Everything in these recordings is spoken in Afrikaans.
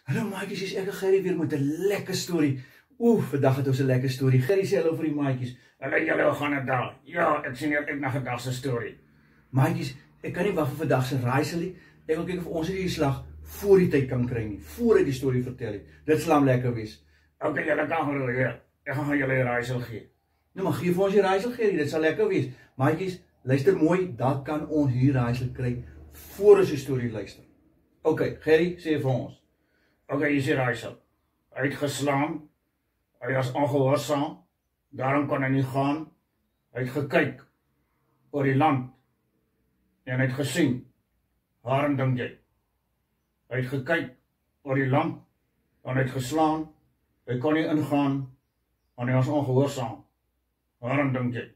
Hallo maatjies, hier is ek en Gerrie weer met 'n lekker storie. Vandag het ons 'n lekker storie. Gerrie sê hallo vir die maatjies. Hallo julle, hoe gaan dit daar? Ja, ek sien uit na vandag se storie. Maatjies, ek kan nie wag vir vandag se raaisel nie. Ek wil kyk of ons hierdie slag voor die tyd kan kry nie, voor hy die storie vertel het. Dit sal hom lekker wees. Okay, julle kan gaan hier. Ek gaan julle 'n raaisel gee. Nou maar gee vir ons die raaisel Gerrie, dit sal lekker wees. Maatjies, luister mooi, dan kan ons hierdie raaisel kry voor ons die storie luister. Okay, Gerrie, sê vir ons. Okay, hier is die raaisel. Hy het geslaan, hy was ongehoorsaam, daarom kon hy nie gaan. Hy het gekyk oor die land en hy het gesien. Waarom dink jy? Hy het gekyk oor die land en hy het geslaan. Hy kon nie ingaan en hy was ongehoorsaam. Waarom dink jy?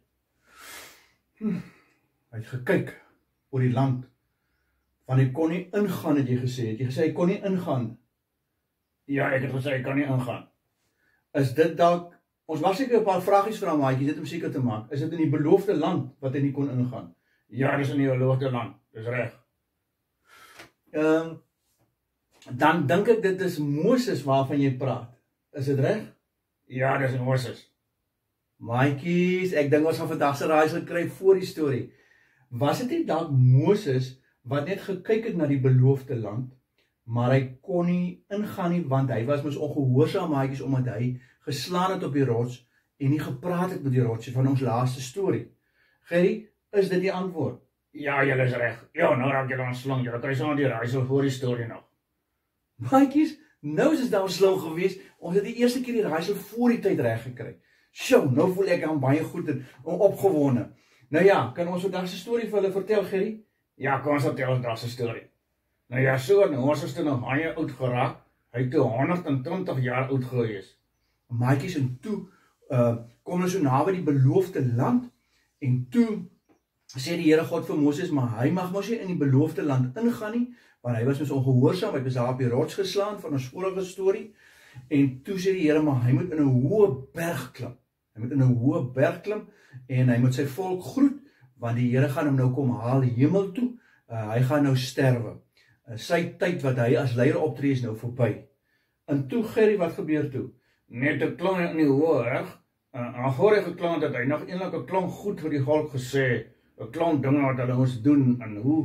Hy het gekyk oor die land, want hy kon nie ingaan, het jy gesê. Het jy gesê hy kon nie ingaan? Ja, ek het gesê hy kan nie ingaan. Is dit dalk, ons mag seker 'n paar vragies vra maatjie, dit om seker te maak. Is dit in die beloofde land wat hy nie kon ingaan? Ja, dis in die beloofde land, dis reg. Dan dink ek dit is Moses waarvan jy praat. Is dit reg? Ja, dis in Moses. Maatjies, ek dink ons gaan vandag se raaisel kry voor die storie. Was dit nie dalk Moses wat net gekyk het na die beloofde land, maar hy kon nie ingaan nie, want hy was mos ongehoorsaam maatjies, omdat hy geslaan het op die rots en nie gepraat het met die rots van ons laaste storie. Gerrie, is dit die antwoord? Ja, julle is reg. Ja, nou raak julle aan slang. Julle kry sommer die raaisel voor die storie nog. Maatjies, nou is dit nou slim geweest. Ons het die eerste keer die raaisel voor die tyd reg gekry. Sjoe, nou voel ek aan baie goed en opgewonde. Nou ja, kan ons vandag se storie vir hulle vertel, Gerrie? Ja, kom ons vertel vandag se storie. Nou ja, so ons is toe nog baie oud geraak. Hy het toe 120 jaar oud gewees. Maatjies, en toe kom hulle so naby die beloofde land en toe sê die Here God vir Moses, maar hy mag mos nie in die beloofde land ingaan nie, want hy was mos ongehoorsaam, hy was daar op die rots geslaan van ons vorige storie. En toe sê die Here, maar hy moet in 'n hoë berg klim. Hy moet in 'n hoë berg klim en hy moet sy volk groet, want die Here gaan hom nou kom haal hemel toe. Hy gaan nou sterwe. Sy tyd wat hy as leier optree is nou verby. En toe Gerrie, wat gebeur toe? Net te klim in die hoë berg. En voor hy geklim het, hy nog eintlik 'n klomp goed vir die volk gesê, 'n klomp dinge wat hulle moes doen en hoe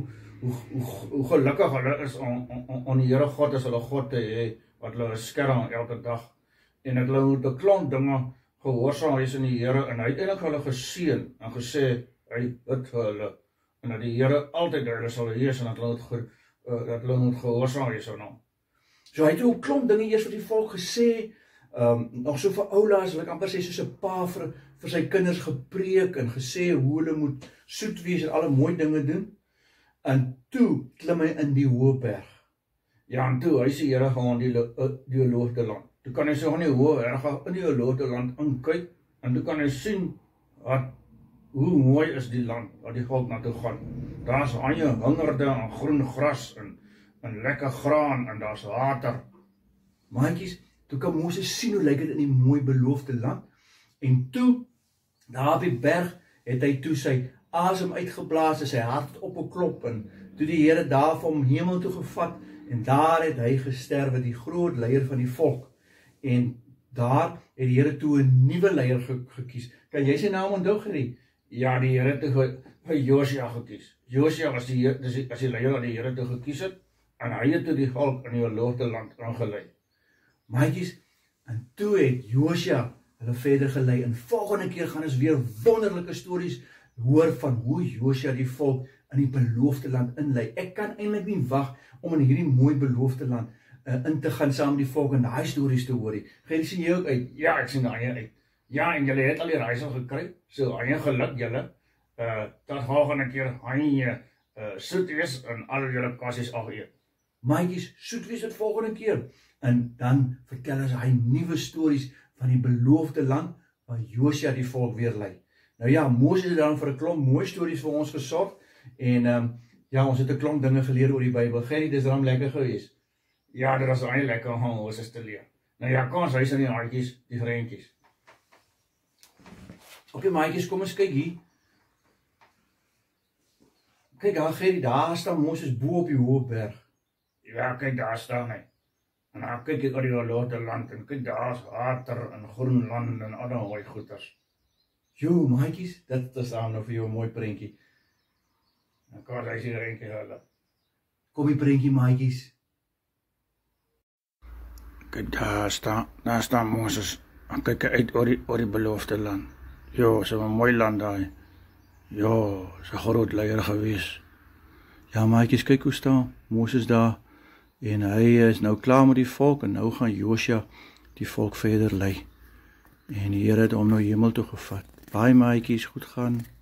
gelukkig hulle is om die Here God as hulle God te hê, wat hulle beskerm elke dag. En dat hulle moet 'n klomp dinge gehoorsaam wees in die Here, en hy het eintlik hulle geseën en gesê hy bid vir hulle en dat die Here altyd hulle sal wees en dat hulle moet gehoorsaam wees aan hom. So hy het ook 'n klomp dinge eers vir die volk gesê, nog so vir oulas, wil ek amper sê soos 'n pa vir sy kinders gepreek en gesê hoe hulle moet soet wees en alle mooi dinge doen. En toe klim hy in die hoë berg. Ja, en toe hy sê Here gaan die beloofde land. Toe kan hy so in die hoë berg in die beloofde land inkyk en toe kan hy sien hoe mooi is die land wat die volk na toe gaan. Daar's baie hingerde en groen gras en lekker graan en daar's water. Maatjies, toe kan Moses sien hoe lyk dit in die mooi beloofde land. En toe, daar op die berg, het hy toe sy asem uitgeblaas en sy hart het opgeklop en toe die Here daar vir hom hemel toe gevat en daar het hy gesterwe, die groot leier van die volk. En daar het die Here toe 'n nuwe leier gekies. Kan jy sy naam onthou, Gerrie? Ja, die Here het vir Josia gekies. Josia was die leier wat die Here toe gekies het en hy het toe die volk in die beloofde land aangelei. Maatjies, en toe het Josia hulle verder gelei en volgende keer gaan ons weer wonderlike stories hoor van hoe Josia die volk in die beloofde land inlei. Ek kan eintlik nie wag om in hierdie mooi beloofde land in te gaan saam met die volk en daai stories te hoor. Gaan sien jy ook uit? Ja, ek sien daai uit. Ja, en julle het al die raaisel gekry. So baie geluk julle. Tot volgende keer hy soet wees en al julle kassies al eet. Maatjies, soet wees dit volgende keer. En dan vertel ons hy nuwe stories van die beloofde land waar Josia die volk weer lei. Nou ja, Moses het dan vir 'n klomp mooi stories vir ons gesorg en ja, ons het 'n klomp dinge geleer oor die Bybel. Gerrie, dis dan lekker geweest. Ja, dit was baie lekker om Moses te leer. Nou ja, kom ons wys aan die hartjies, die vriendjies. Okay, maatjies, kom ons kyk hier. Kyk daar, Gerrie, daar staan Moses bo op die hoë berg. Ja, kyk daar staan hy. En dan kyk ek oor die beloofde land en kyk daar's water en groen land en al daai goeders. Jo, maatjies, dit is aan nou vir jou 'n mooi prentjie. Dan kan hy sê eentjie hulle. Kom die prentjie, maatjies. Kyk daar staan Moses. En kyk uit oor die beloofde land. Jo, so 'n mooi land daai. Jo, so 'n groot leier gewees. Ja, maatjies, kyk hoe staan Moses daar. En hy is nou klaar met die volk en nou gaan Josua die volk verder lei. En die Here het hom nou hemel toe gevat. Baie maatjies, goed gaan.